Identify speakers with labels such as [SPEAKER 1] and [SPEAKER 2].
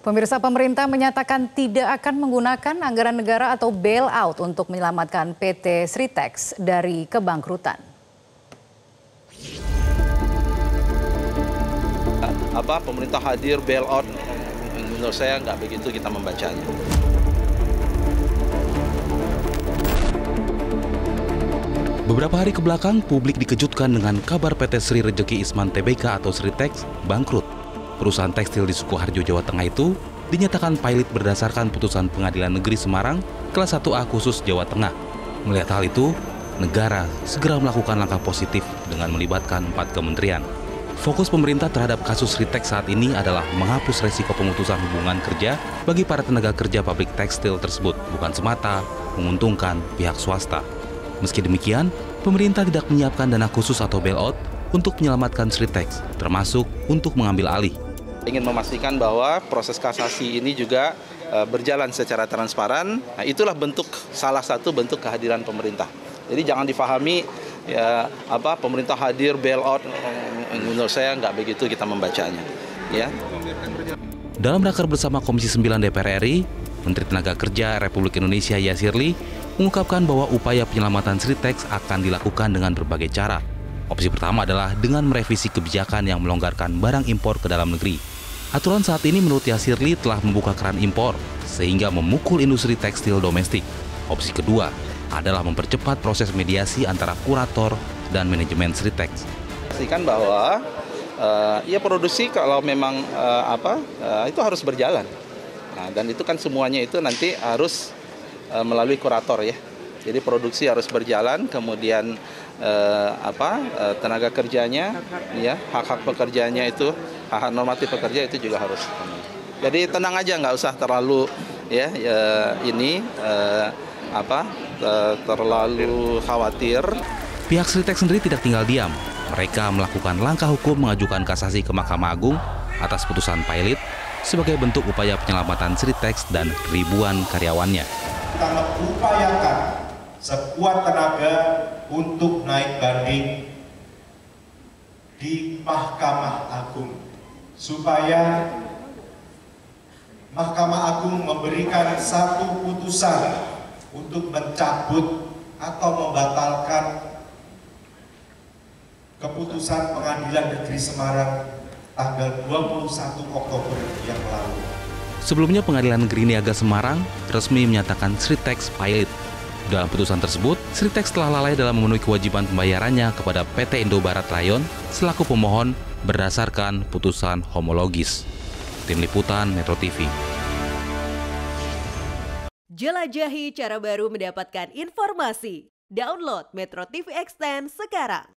[SPEAKER 1] Pemirsa, pemerintah menyatakan tidak akan menggunakan anggaran negara atau bailout untuk menyelamatkan PT Sritex dari kebangkrutan.
[SPEAKER 2] Pemerintah hadir bailout, menurut saya nggak begitu kita membacanya.
[SPEAKER 3] Beberapa hari kebelakang, publik dikejutkan dengan kabar PT Sri Rejeki Isman Tbk atau Sritex bangkrut. Perusahaan tekstil di Sukoharjo, Jawa Tengah itu dinyatakan pilot berdasarkan putusan Pengadilan Negeri Semarang kelas 1A khusus Jawa Tengah. Melihat hal itu, negara segera melakukan langkah positif dengan melibatkan 4 kementerian. Fokus pemerintah terhadap kasus Sritex saat ini adalah menghapus resiko pemutusan hubungan kerja bagi para tenaga kerja pabrik tekstil tersebut, bukan semata menguntungkan pihak swasta. Meski demikian, pemerintah tidak menyiapkan dana khusus atau bailout untuk menyelamatkan Sritex, termasuk untuk mengambil alih.
[SPEAKER 2] Ingin memastikan bahwa proses kasasi ini juga berjalan secara transparan. Nah, itulah salah satu bentuk kehadiran pemerintah. Jadi jangan difahami pemerintah hadir bailout, menurut saya nggak begitu kita membacanya. Ya.
[SPEAKER 3] Dalam raker bersama Komisi 9 DPR RI, Menteri Tenaga Kerja Republik Indonesia Yasirli mengungkapkan bahwa upaya penyelamatan Sritex akan dilakukan dengan berbagai cara. Opsi pertama adalah dengan merevisi kebijakan yang melonggarkan barang impor ke dalam negeri. Aturan saat ini menurut Yasirli telah membuka keran impor, sehingga memukul industri tekstil domestik. Opsi kedua adalah mempercepat proses mediasi antara kurator dan manajemen Sritex.
[SPEAKER 2] Pastikan bahwa produksi kalau memang itu harus berjalan. Nah, dan itu kan semuanya itu nanti harus melalui kurator ya. Jadi produksi harus berjalan, kemudian tenaga kerjanya, ya hak-hak pekerjanya itu, hak normatif pekerja itu juga harus. Jadi tenang aja, nggak usah terlalu terlalu khawatir.
[SPEAKER 3] Pihak Sritex sendiri tidak tinggal diam. Mereka melakukan langkah hukum mengajukan kasasi ke Mahkamah Agung atas putusan pilot sebagai bentuk upaya penyelamatan Sritex dan ribuan karyawannya.
[SPEAKER 4] Kita mengupayakan sekuat tenaga untuk naik banding di Mahkamah Agung supaya Mahkamah Agung memberikan satu putusan untuk mencabut atau membatalkan keputusan Pengadilan Negeri Semarang tanggal 21 Oktober yang lalu.
[SPEAKER 3] Sebelumnya Pengadilan Negeri Niaga Semarang resmi menyatakan Sritex pilot. Dalam putusan tersebut, Sritex telah lalai dalam memenuhi kewajiban pembayarannya kepada PT Indobarat Rayon selaku pemohon berdasarkan putusan homologis. Tim Liputan Metro TV.
[SPEAKER 5] Jelajahi cara baru mendapatkan informasi. Download Metro TV Extend sekarang.